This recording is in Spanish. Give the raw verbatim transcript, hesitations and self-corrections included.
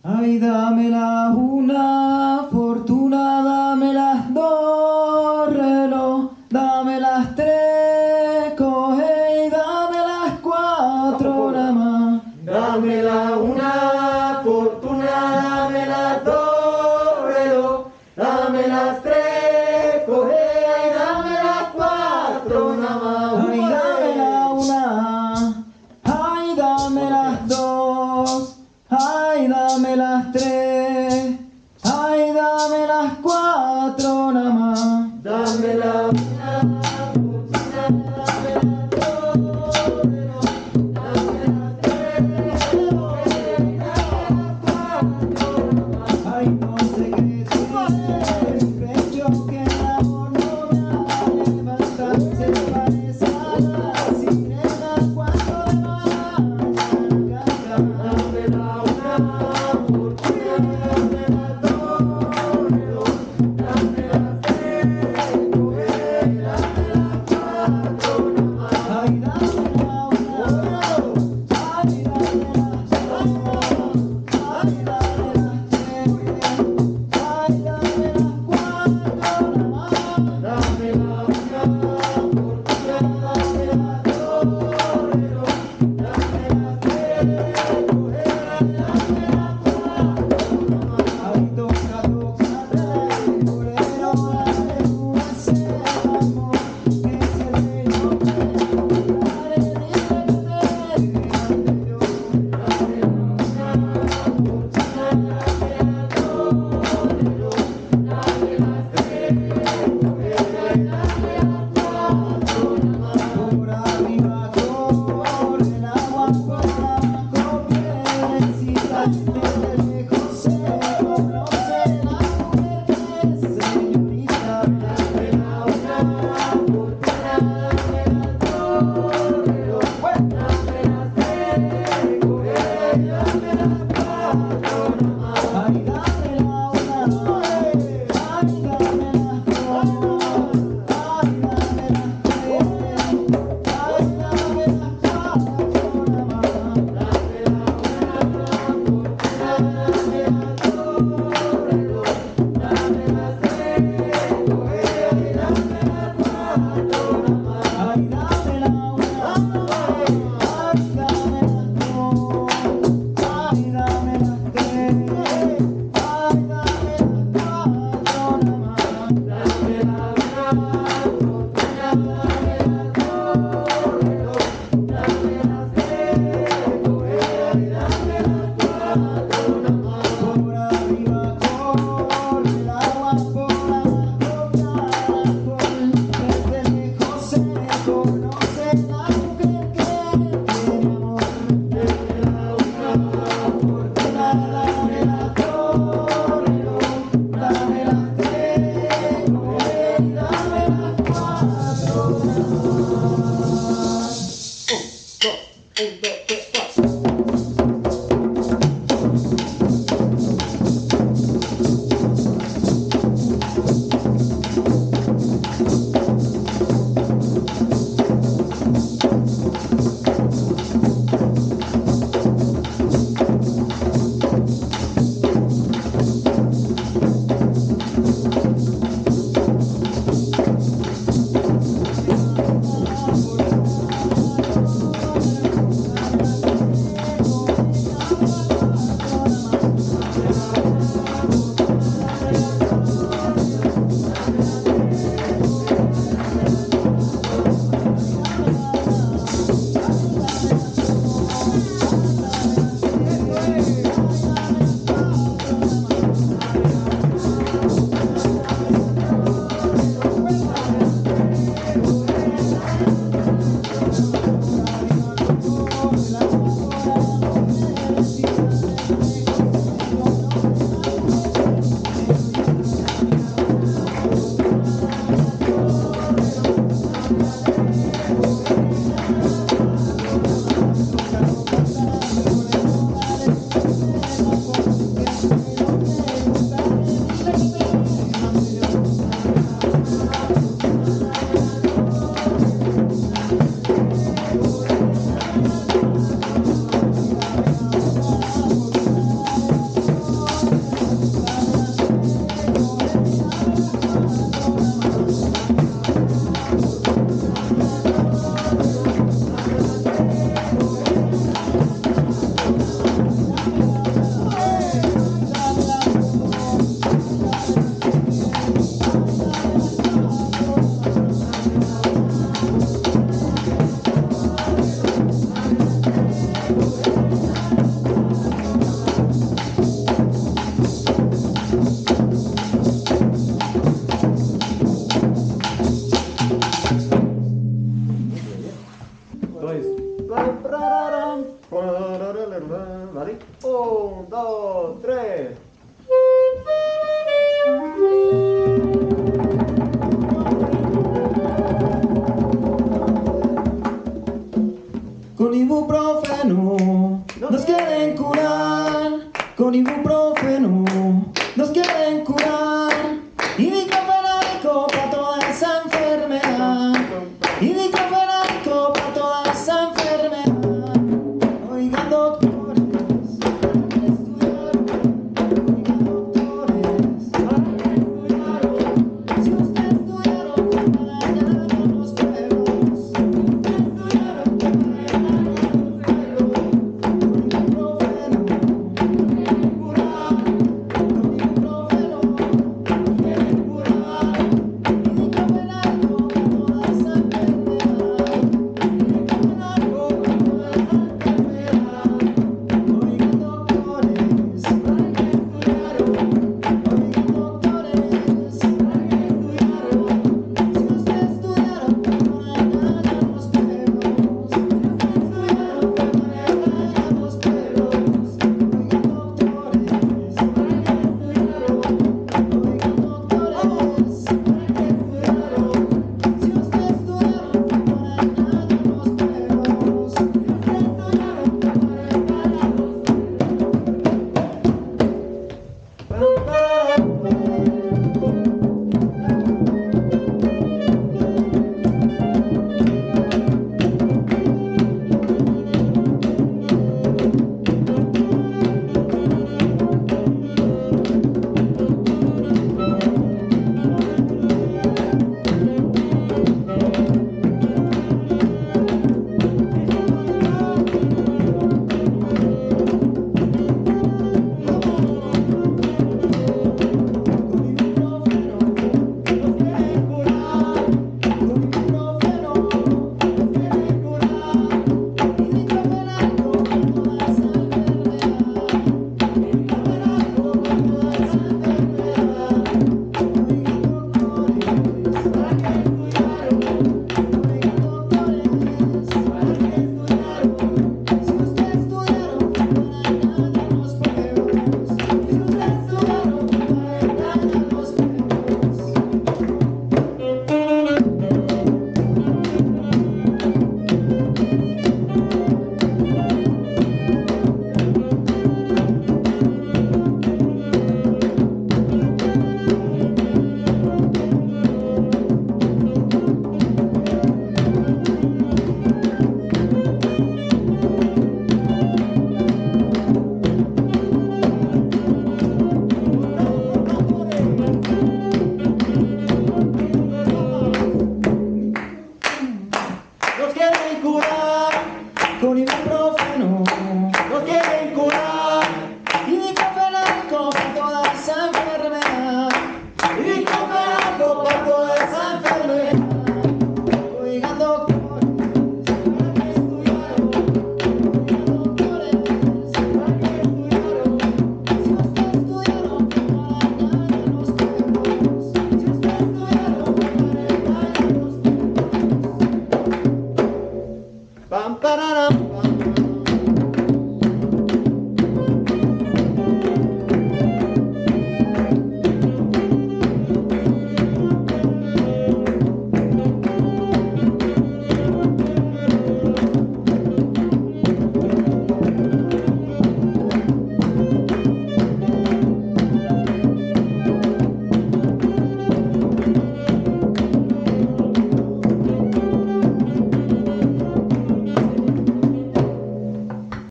Ay, dame la una, fortuna, dame las dos, reloj, dame las tres, coge y dame las cuatro, nada más. Dame la una, fortuna, dame las dos, reloj, dame las tres, coge y dame las cuatro, nada más. Ay, dame la una, ay, dame las dos, ay, dame las tres, ay, dame las cuatro, nada más. Dame la una, fortuna, dame las dos, reloj, dame las tres, coge y dame las cuatro, nada más. Ay, no sé qué sucede en mi pecho, que el amor no me haga levantar. Se parece a la sirena cuando le baja la canta. Dame la una, fortuna, ¿vale? Un, dos, tres. Con ibuprofeno nos quieren curar, con ibuprofeno nos quieren curar.